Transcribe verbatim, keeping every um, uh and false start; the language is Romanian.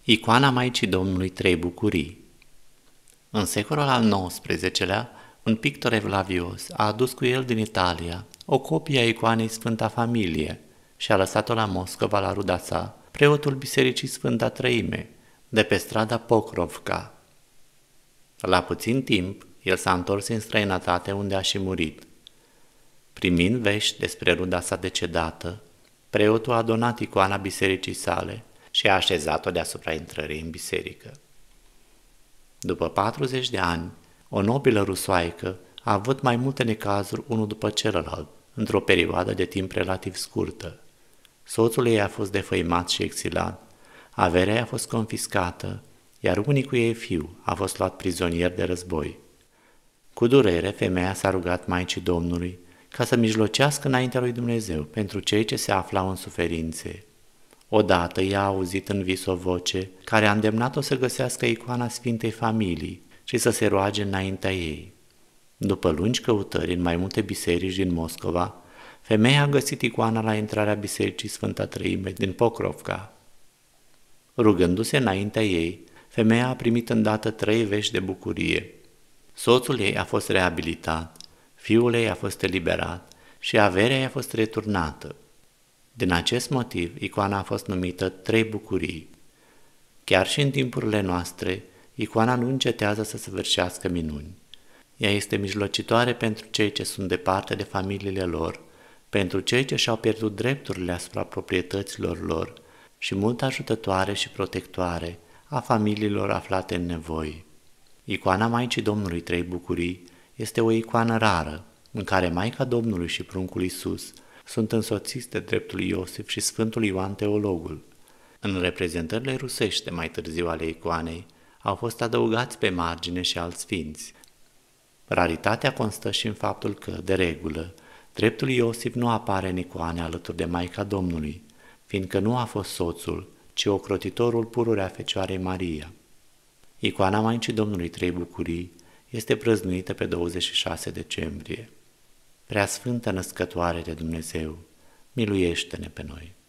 Icoana Maicii Domnului Trei Bucurii. În secolul al nouăsprezecelea, un pictor evlavios a adus cu el din Italia o copie a icoanei Sfânta Familie și a lăsat-o la Moscova la ruda sa, preotul Bisericii Sfânta Trăime, de pe strada Pokrovka. La puțin timp, el s-a întors în străinătate unde a și murit. Primind vești despre ruda sa decedată, preotul a donat icoana bisericii sale și a așezat-o deasupra intrării în biserică. După patruzeci de ani, o nobilă rusoaică a avut mai multe necazuri unul după celălalt, într-o perioadă de timp relativ scurtă. Soțul ei a fost defăimat și exilat, averea ei a fost confiscată, iar unicul ei fiu a fost luat prizonier de război. Cu durere, femeia s-a rugat Maicii Domnului ca să mijlocească înaintea lui Dumnezeu pentru cei ce se aflau în suferințe. Odată ea a auzit în vis o voce care a îndemnat-o să găsească icoana Sfintei Familii și să se roage înaintea ei. După lungi căutări în mai multe biserici din Moscova, femeia a găsit icoana la intrarea bisericii Sfânta Trăime din Pokrovka. Rugându-se înaintea ei, femeia a primit îndată trei vești de bucurie. Soțul ei a fost reabilitat, fiul ei a fost eliberat și averea ei a fost returnată. Din acest motiv, icoana a fost numită Trei Bucurii. Chiar și în timpurile noastre, icoana nu încetează să săvârșească minuni. Ea este mijlocitoare pentru cei ce sunt departe de familiile lor, pentru cei ce și-au pierdut drepturile asupra proprietăților lor și mult ajutătoare și protectoare a familiilor aflate în nevoi. Icoana Maicii Domnului Trei Bucurii este o icoană rară, în care Maica Domnului și pruncul Iisus sunt însoțiți de dreptul Iosif și Sfântul Ioan Teologul. În reprezentările rusești de mai târziu ale icoanei au fost adăugați pe margine și alți sfinți. Raritatea constă și în faptul că, de regulă, dreptul Iosif nu apare în icoane alături de Maica Domnului, fiindcă nu a fost soțul, ci ocrotitorul pururea Fecioarei Maria. Icoana Maicii Domnului Trei Bucurii este prăznuită pe douăzeci și șase decembrie. Preasfântă Născătoare de Dumnezeu, miluiește-ne pe noi!